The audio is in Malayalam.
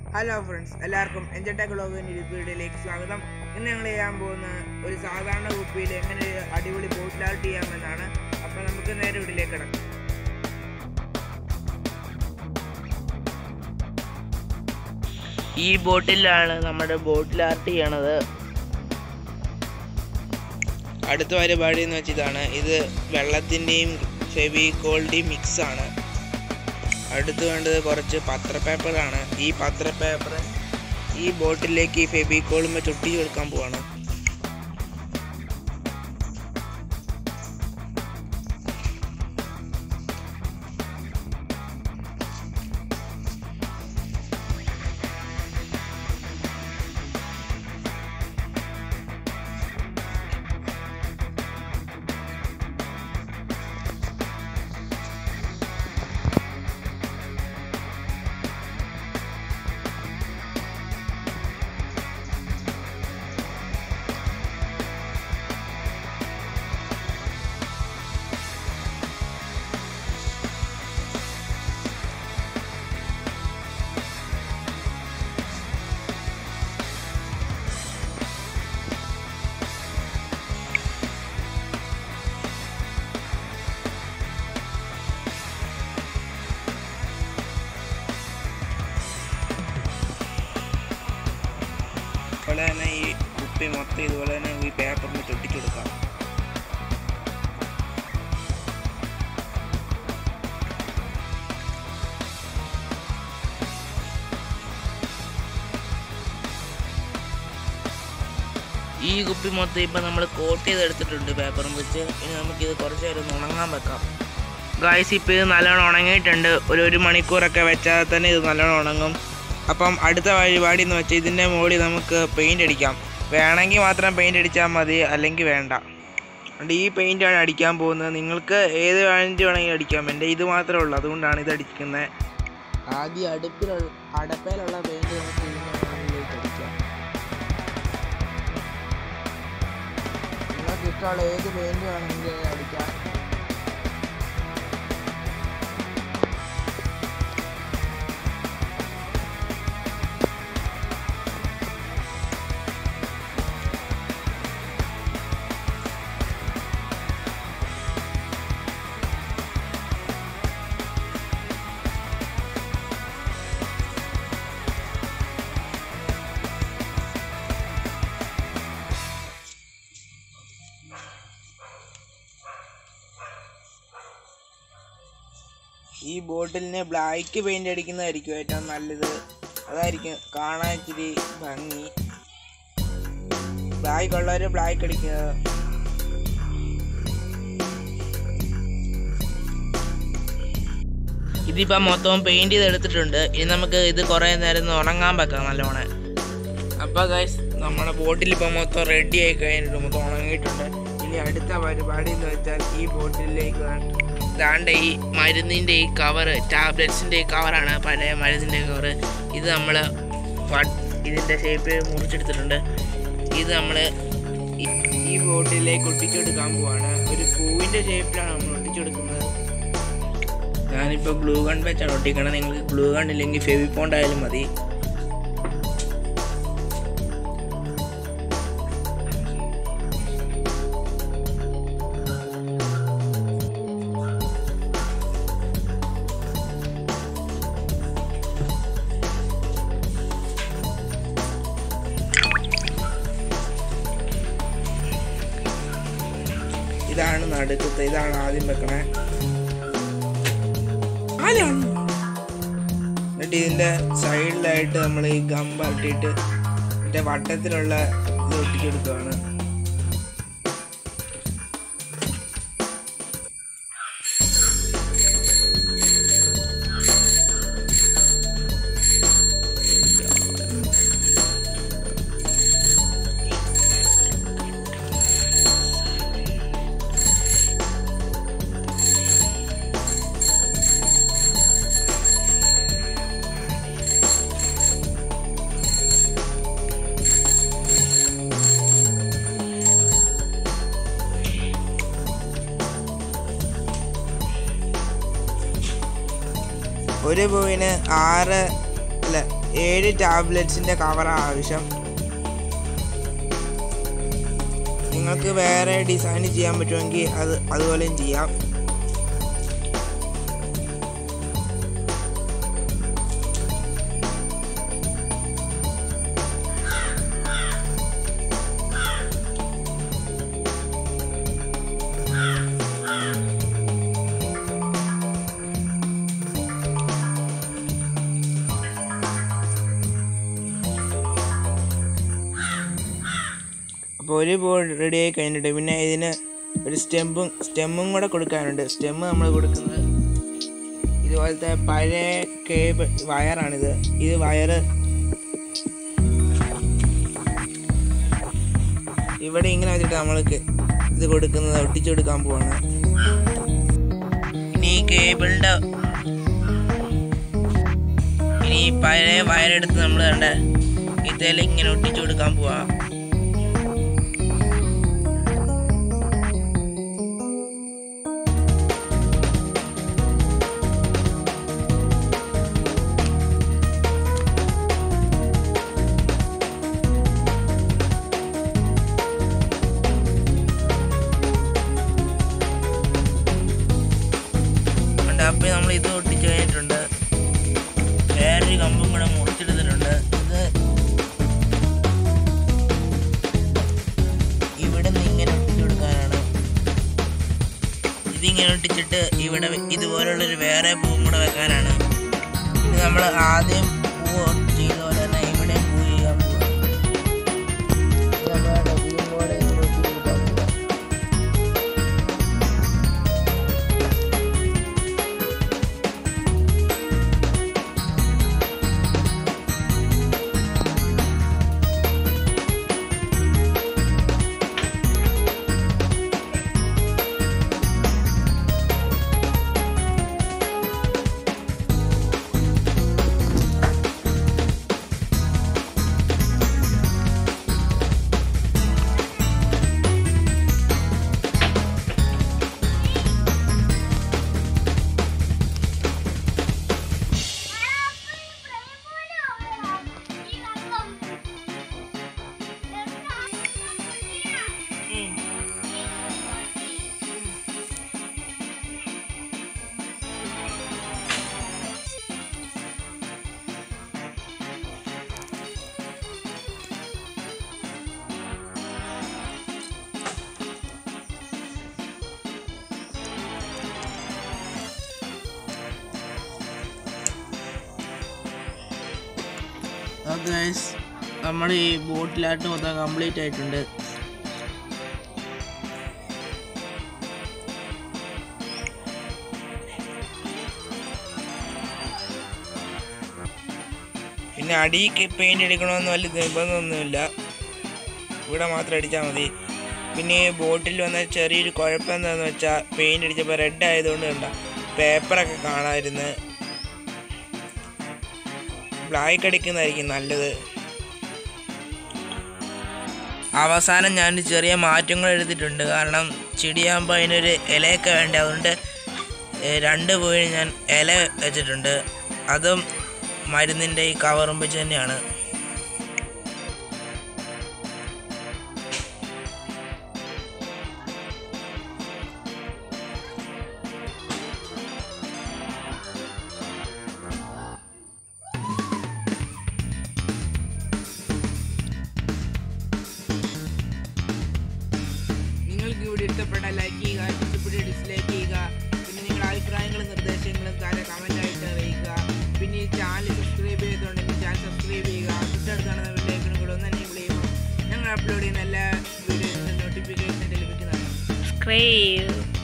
ഹലോ ഫ്രണ്ട്സ്, എല്ലാവർക്കും എൻജോയ് ഗ്ലോബിൻ്റെ വീഡിയോയിലേക്ക് സ്വാഗതം. ഇന്ന് ഞങ്ങൾ ചെയ്യാൻ പോകുന്ന ഒരു സാധാരണ കുപ്പിയിൽ എങ്ങനെ ഒരു അടിപൊളി ബോട്ടിൽ ആർട്ട് ചെയ്യാമെന്നാണ്. അപ്പോൾ നമുക്ക് നേരെ വീട്ടിലേക്ക് കിടക്കാം. ഈ ബോട്ടിലാണ് നമ്മുടെ ബോട്ടിൽ ആർട്ട് ചെയ്യണത്. അടുത്ത പരിപാടി എന്ന് വെച്ചതാണ്, ഇത് വെള്ളത്തിൻ്റെയും ഫെവിക്കോളിൻ്റെയും മിക്സാണ്. അടുത്ത് വേണ്ടത് കുറച്ച് പത്രപ്പേപ്പറാണ്. ഈ പത്രപ്പേപ്പർ ഈ ബോട്ടിലേക്ക് ഈ ഫെവിക്കോളുമ്പോൾ ചുറ്റി കൊടുക്കാൻ പോവാണ്. അതുപോലെ തന്നെ ഈ കുപ്പി മൊത്തം ഇതുപോലെ തന്നെ ഈ പേപ്പറിന് ചൊട്ടിച്ചെടുക്കാം. ഈ കുപ്പി മൊത്തം ഇപ്പം നമ്മൾ കോട്ട് ചെയ്തെടുത്തിട്ടുണ്ട് പേപ്പറും വെച്ച്. ഇനി നമുക്കിത് കുറച്ച് നേരം ഉണങ്ങാൻ വെക്കാം. ഗായ്സ്, ഇപ്പോൾ ഇത് നല്ലോണം ഉണങ്ങിയിട്ടുണ്ട്. ഒരു മണിക്കൂറൊക്കെ വെച്ചാൽ തന്നെ ഇത് നല്ലോണം ഉണങ്ങും. അപ്പം അടുത്ത പരിപാടി എന്ന് വെച്ചാൽ ഇതിൻ്റെ മുകളിൽ നമുക്ക് പെയിൻ്റ് അടിക്കാം. വേണമെങ്കിൽ മാത്രം പെയിൻ്റ് അടിച്ചാൽ മതി, അല്ലെങ്കിൽ വേണ്ട. അതുകൊണ്ട് ഈ പെയിൻ്റാണ് അടിക്കാൻ പോകുന്നത്. നിങ്ങൾക്ക് ഏത് പെയിൻറ്റ് വേണമെങ്കിൽ അടിക്കാം. എൻ്റെ ഇത് മാത്രമേ ഉള്ളൂ, അതുകൊണ്ടാണ് ഇത് അടിക്കുന്നത്. ആദ്യം അടപ്പയിലുള്ള പെയിൻറ്റ് നമുക്ക് ഇതിലേക്ക് അടിക്കാം. നിങ്ങൾക്ക് ഇഷ്ടമുള്ള ഏത് പെയിൻറ്റ് വേണമെങ്കിൽ അടിക്കാം. ഈ ബോട്ടിലിന് ബ്ലാക്ക് പെയിൻ്റ് അടിക്കുന്നതായിരിക്കും ഏറ്റവും നല്ലത്. അതായിരിക്കും കാണാൻ ഇച്ചിരി ഭംഗി. ബ്ലാക്ക് ഉള്ളവർ ബ്ലാക്ക് അടിക്കുക. ഇതിപ്പോൾ മൊത്തം പെയിൻറ് ചെയ്തെടുത്തിട്ടുണ്ട്. ഇനി നമുക്ക് ഇത് കുറേ നേരം ഉണങ്ങാൻ വെക്കാം നല്ലോണം. അപ്പോൾ ഗൈസ്, നമ്മുടെ ബോട്ടിലിപ്പോൾ മൊത്തം റെഡി ആയി കഴിഞ്ഞിട്ട് മൊത്തം ഉണങ്ങിയിട്ടുണ്ട്. ഇനി അടുത്ത പരിപാടി എന്ന് വെച്ചാൽ ഈ ബോട്ടിലേക്ക് ദാണ്ട ഈ മരുന്നിൻ്റെ ഈ കവറ്, ടാബ്ലറ്റ്സിൻ്റെ ഈ കവറാണ്, പഴയ മരുന്നിൻ്റെ കവറ്. ഇത് നമ്മൾ ഇതിൻ്റെ ഷേപ്പ് മുറിച്ചെടുത്തിട്ടുണ്ട്. ഇത് നമ്മൾ ഈ ബോട്ടിലേക്ക് ഒട്ടിച്ചെടുക്കാൻ പോവാണ്. ഒരു പൂവിൻ്റെ ഷേപ്പിലാണ് നമ്മൾ ഒട്ടിച്ചെടുക്കുന്നത്. ഞാനിപ്പോൾ ഗ്ലൂ ഗൺ വെച്ചാണ് ഒട്ടിക്കണം. നിങ്ങൾക്ക് ഗ്ലൂ ഗൺ ഇല്ലെങ്കിൽ ഫെവിക്കോൾ ആയാലും മതി. ഇതാണ് നടുക്കത്തെ, ഇതാണ് ആദ്യം വെക്കണേ. എന്നിട്ട് ഇതിൻ്റെ സൈഡിലായിട്ട് നമ്മൾ ഈ ഗം പരട്ടിയിട്ട് മറ്റേ വട്ടത്തിലുള്ള ഇത് ഒട്ടിച്ചെടുക്കുകയാണ്. ഒരു പൂവിന് 6 അല്ല 7 ടാബ്ലറ്റ്സിൻ്റെ കവറാണ് ആവശ്യം. നിങ്ങൾക്ക് വേറെ ഡിസൈൻ ചെയ്യാൻ പറ്റുമെങ്കിൽ അതുപോലെയും ചെയ്യാം. അപ്പോൾ ഒരു ബോർഡ് റെഡി ആയി കഴിഞ്ഞിട്ട് പിന്നെ ഇതിന് ഒരു സ്റ്റെമ്മും കൂടെ കൊടുക്കാനുണ്ട്. സ്റ്റെമ്മ് നമ്മൾ കൊടുക്കുന്നത് ഇതുപോലത്തെ പഴയ കേബിൾ വയറാണിത്. ഇത് വയറ് ഇവിടെ ഇങ്ങനെ വെച്ചിട്ട് നമ്മൾക്ക് ഇത് കൊടുക്കുന്നത് ഒട്ടിച്ചു കൊടുക്കാൻ പോവാണ്. ഇനി ഇനി പഴയ വയറെടുത്ത് നമ്മൾ കണ്ട ഇതെല്ലാം ഇങ്ങനെ ഒട്ടിച്ചു കൊടുക്കാൻ പോവാ. അപ്പോൾ നമ്മൾ ഇത് ഒട്ടിച്ച് കഴിഞ്ഞിട്ടുണ്ട്. വേറൊരു കമ്പും കൂടെ മുറിച്ചെടുത്തിട്ടുണ്ട്. ഇത് ഇവിടെ നിന്ന് ഇങ്ങനെ ഒട്ടിച്ചു കൊടുക്കാനാണ്. ഇതിങ്ങനെ ഒട്ടിച്ചിട്ട് ഇവിടെ ഇതുപോലുള്ളൊരു വേറെ പൂവും കൂടെ വെക്കാനാണ്. ഇത് നമ്മൾ ആദ്യം പൂ ചെയ്ത പോലെ തന്നെ ഇവിടെ പൂ ചെയ്യാൻ പോവുക. ഇതും കൂടെ ഇങ്ങനെ ഒട്ടിച്ചു കൊടുക്കാൻ പോവുക. ഗൈസ് നമ്മുടെ ഈ ബോട്ടിലായിട്ട് മൊത്തം കംപ്ലീറ്റ് ആയിട്ടുണ്ട്. പിന്നെ അടിക്ക് പെയിൻ്റ് അടിക്കണമെന്ന് വലിയ നിർബന്ധമൊന്നുമില്ല, ഇവിടെ മാത്രം അടിച്ചാൽ മതി. പിന്നെ ഈ ബോട്ടിൽ വന്ന ചെറിയൊരു കുഴപ്പം എന്താണെന്ന് വെച്ചാൽ പെയിൻ്റ് അടിച്ചപ്പോൾ റെഡ് ആയതുകൊണ്ട് കണ്ട പേപ്പറൊക്കെ കാണാമായിരുന്നു. ബ്ലാക്ക് അടിക്കുന്നതായിരിക്കും നല്ലത്. അവസാനം ഞാൻ ചെറിയ മാറ്റങ്ങൾ എടുത്തിട്ടുണ്ട്. കാരണം ചെടിയാകുമ്പോൾ അതിനൊരു ഇലയൊക്കെ വേണ്ട, അതുകൊണ്ട് 2 പോയി ഞാൻ ഇല വെച്ചിട്ടുണ്ട്. അതും മരുന്നിൻ്റെ ഈ കവറും വെച്ച് തന്നെയാണ്. നിങ്ങൾക്ക് ഇവിടെ ഇഷ്ടപ്പെട്ട ലൈക്ക് ചെയ്യുക, ഇഷ്ടപ്പെട്ട ഡിസ്ലൈക്ക് ചെയ്യുക. പിന്നെ നിങ്ങളുടെ അഭിപ്രായങ്ങളും നിർദ്ദേശങ്ങളും താഴെ കമൻറ്റായിട്ട് അറിയിക്കുക. പിന്നെ ഈ ചാനൽ സബ്സ്ക്രൈബ് ചെയ്തിട്ടുണ്ടെങ്കിൽ ചാനൽ സബ്സ്ക്രൈബ് ചെയ്യുക. തൊട്ടടുത്താണ് ബെല്ലൈക്കൺ കൂടെ ഒന്ന് എനേബിൾ ചെയ്യുമ്പോൾ ഞങ്ങൾ അപ്ലോഡ് ചെയ്യുന്ന എല്ലാ വീഡിയോസിൻ്റെ നോട്ടിഫിക്കേഷൻ ലഭിക്കുന്നതാണ്.